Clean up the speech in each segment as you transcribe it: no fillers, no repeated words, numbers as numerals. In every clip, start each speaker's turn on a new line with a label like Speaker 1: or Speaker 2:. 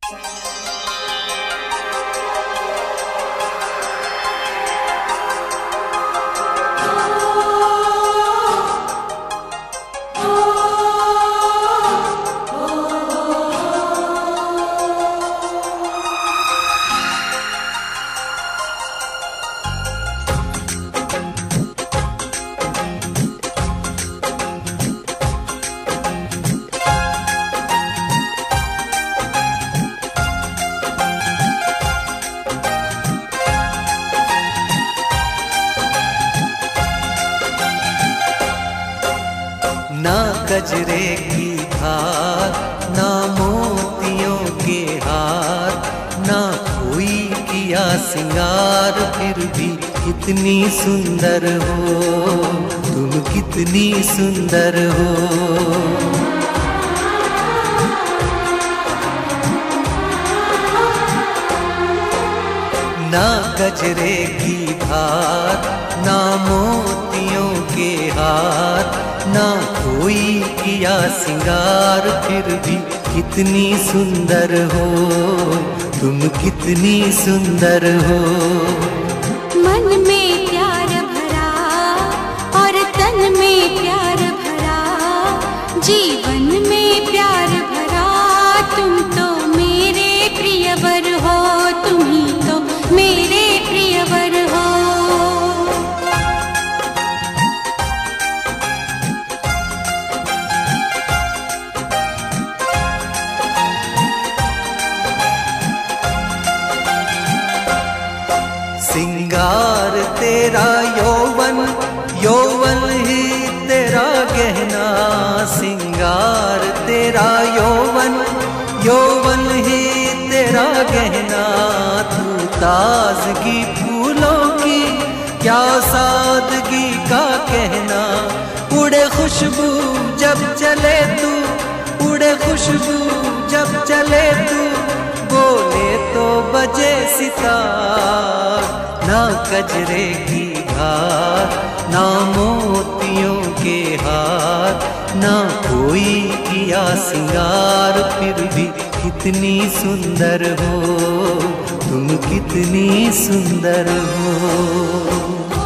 Speaker 1: ना गजरे की धार, ना मोतियों के हार, ना कोई किया सिंगार, फिर भी कितनी सुंदर हो तुम, कितनी सुंदर हो। ना गजरे की धार, ना मोतियों के हार, ना कोई किया सिंगार, फिर भी कितनी सुंदर हो तुम, कितनी सुंदर हो।
Speaker 2: मन में प्यार भरा और तन में प्यार भरा, जीवन में प्यार भरा, तुम तो मेरे प्रियवर हो, तुम ही तो मेरे प्रियवर हो।
Speaker 1: सिंगार तेरा यौवन, यौवन ही तेरा गहना, सिंगार तेरा यौवन, यौवन ही तेरा गहना। तू ताजगी फूलों की, क्या सादगी का कहना। उड़े खुशबू जब चले तू, उड़े खुशबू जब चले तू, बोले तो बजे सितार। ना गजरे की धार, ना मोतियों के हार, ना कोई किया सिंगार, फिर भी कितनी सुंदर हो तुम, कितनी सुंदर हो।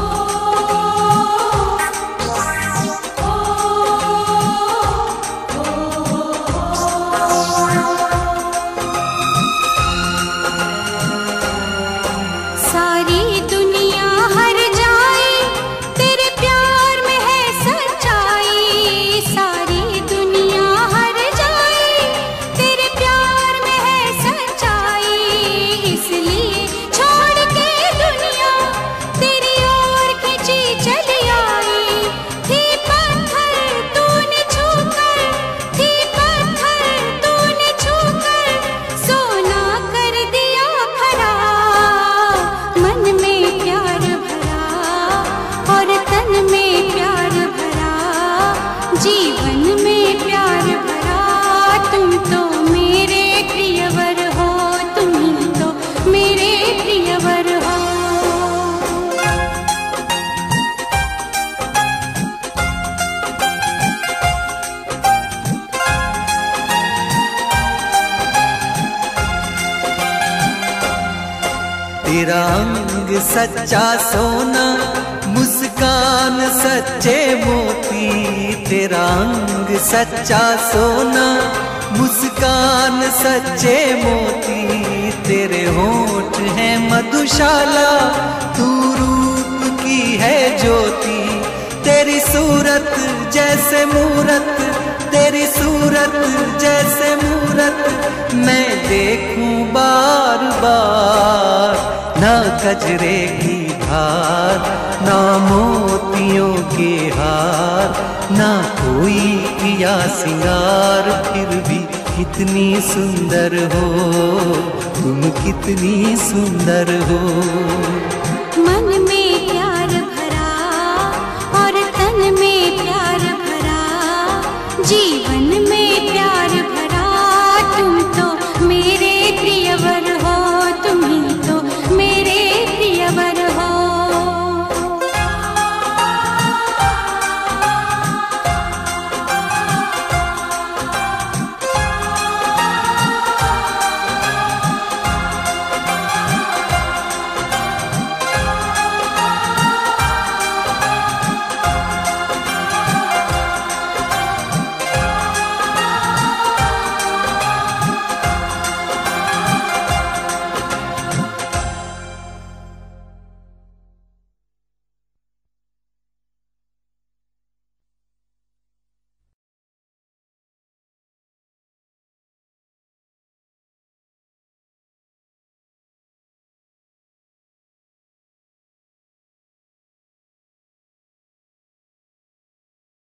Speaker 1: तेरा अंग सच्चा सोना, मुस्कान सच्चे मोती। तेरा अंग सच्चा सोना, मुस्कान सच्चे मोती। तेरे होंठ हैं मधुशाला, तू रूप की है ज्योति। तेरी सूरत जैसे मूरत, तेरी सूरत जैसे मूरत, मैं देखूं बार बार। ना गजरे की धार, ना मोतियों के हार, ना कोई किया सिंगार, फिर भी कितनी सुंदर हो तुम, कितनी सुंदर हो।
Speaker 2: मन